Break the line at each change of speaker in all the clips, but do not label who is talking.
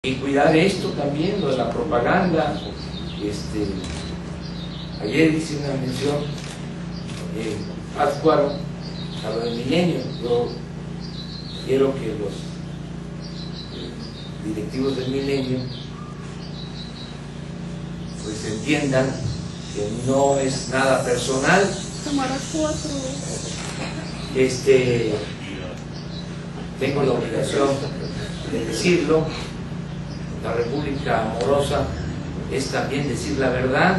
Y cuidar esto también, lo de la propaganda. Ayer hice una mención Pátzcuaro a lo del Milenio. Yo quiero que los directivos del Milenio pues entiendan que no es nada personal. Tengo la obligación de decirlo. La República Amorosa es también decir la verdad,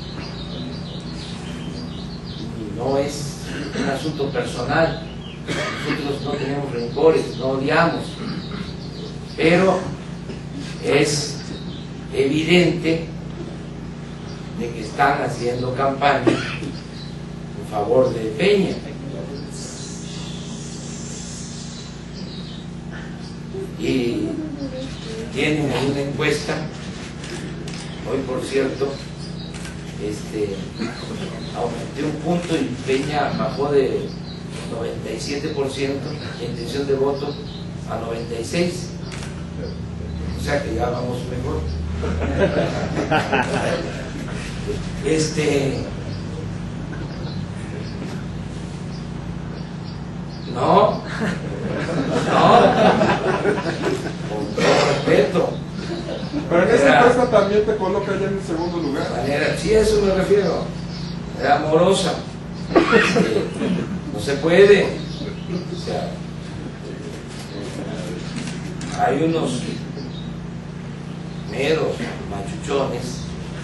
y no es un asunto personal. Nosotros no tenemos rencores, no odiamos, pero es evidente de que están haciendo campaña en favor de Peña. Y tienen ahí una encuesta, hoy por cierto, aumenté un punto y Peña bajó de 97% de intención de voto a 96%, o sea que ya vamos mejor. No, con todo respeto.
Pero en esa encuesta también te coloca ya en el segundo lugar.
Sí, a eso me refiero. Era amorosa. No se puede. O sea, hay unos meros machuchones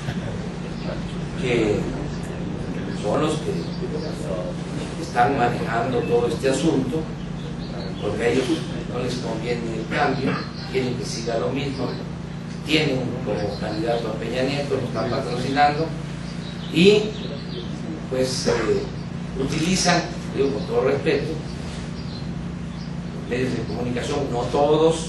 que son los que están manejando todo este asunto, porque a ellos no les conviene el cambio, quieren que siga lo mismo, tienen como candidato a Peña Nieto, lo están patrocinando y pues utilizan, digo con todo respeto, medios de comunicación, no todos,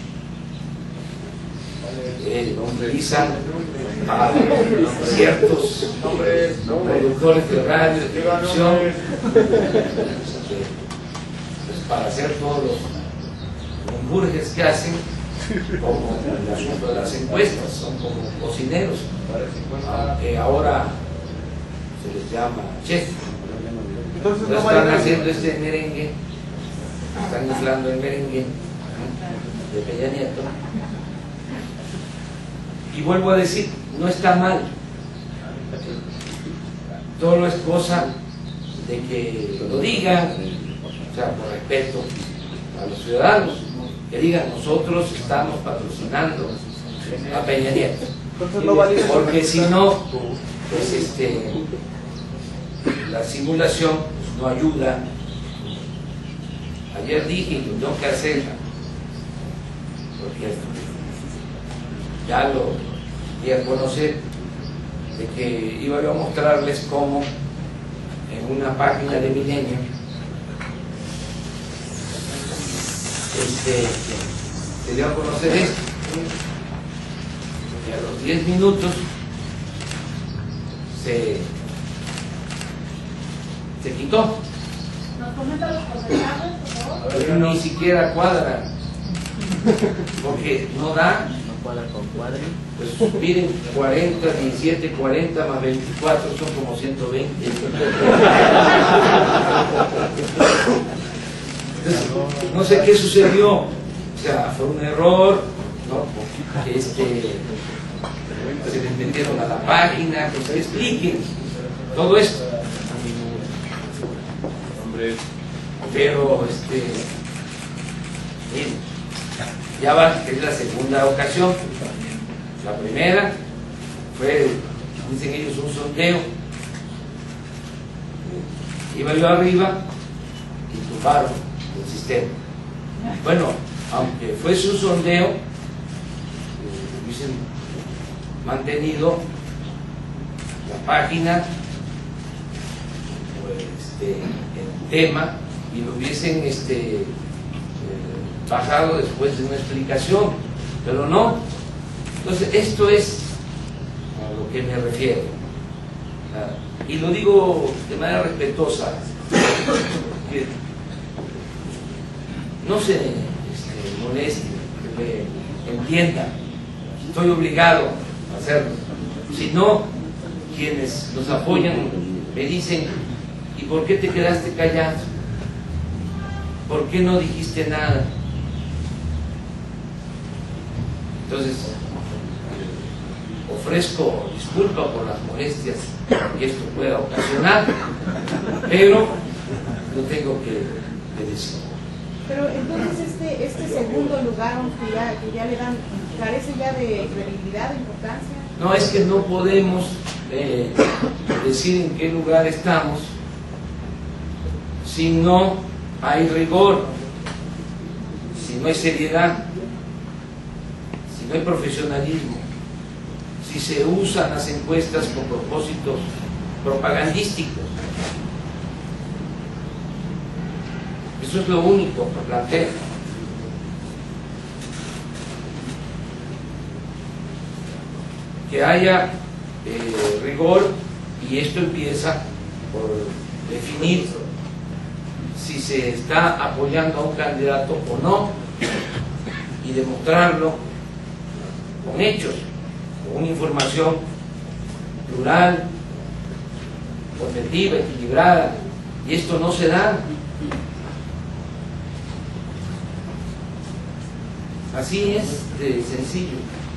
utilizan a ciertos productores de radio, de televisión, pues para hacer todos los menjurjes que hacen, como el asunto de las encuestas, son como cocineros, aunque ahora se les llama chef. Entonces están haciendo este merengue, están inflando el merengue de Peña Nieto. Y vuelvo a decir, no está mal, todo es cosa de que lo digan, o sea, por respeto a los ciudadanos, que digan nosotros estamos patrocinando a Peña Nieto, porque si no, pues la simulación no ayuda. Ayer dije y lo tengo que hacer, porque ya lo di a conocer, de que iba yo a mostrarles cómo en una página de Milenio se dio a conocer esto, y a los 10 minutos se quitó.
¿Nos comenta los porcentajes, por favor?
Pero ni siquiera cuadra, porque no da. Pues miren, 40, 17, 40 más 24 son como 120. Entonces, no sé qué sucedió, o sea, fue un error, ¿no? Se les metieron a la página, pues que expliquen todo esto. Pero, miren, ya va, que es la segunda ocasión. La primera fue, dicen ellos, un sondeo. Iba yo arriba y tumbaron el sistema. Bueno, aunque fuese un sondeo, hubiesen mantenido la página, el tema, y lo hubiesen bajado después de una explicación, pero no. Entonces esto es a lo que me refiero, y lo digo de manera respetuosa, que no se molesten, que me entienda, estoy obligado a hacerlo. Si no, quienes nos apoyan me dicen, ¿y por qué te quedaste callado? ¿Por qué no dijiste nada? Entonces, ofrezco disculpa por las molestias que esto pueda ocasionar, pero lo tengo que decir.
Pero entonces este segundo lugar que ya le dan, ¿carece ya de credibilidad, de importancia?
No, es que no podemos decir en qué lugar estamos si no hay rigor, si no hay seriedad, si no hay profesionalismo, si se usan las encuestas con propósitos propagandísticos. Eso es lo único que planteo. Que haya rigor, y esto empieza por definir si se está apoyando a un candidato o no, y demostrarlo con hechos, con una información plural, objetiva, equilibrada, y esto no se da. Así es de sencillo.